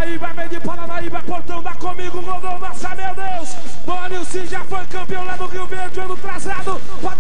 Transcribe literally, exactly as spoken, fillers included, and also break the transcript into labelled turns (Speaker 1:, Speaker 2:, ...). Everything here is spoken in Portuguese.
Speaker 1: Paranaíba, vem de Paranaíba, portão da comigo, rodou, nossa, meu Deus. Bom, Nilce já foi campeão lá no Rio Verde, ano atrasado.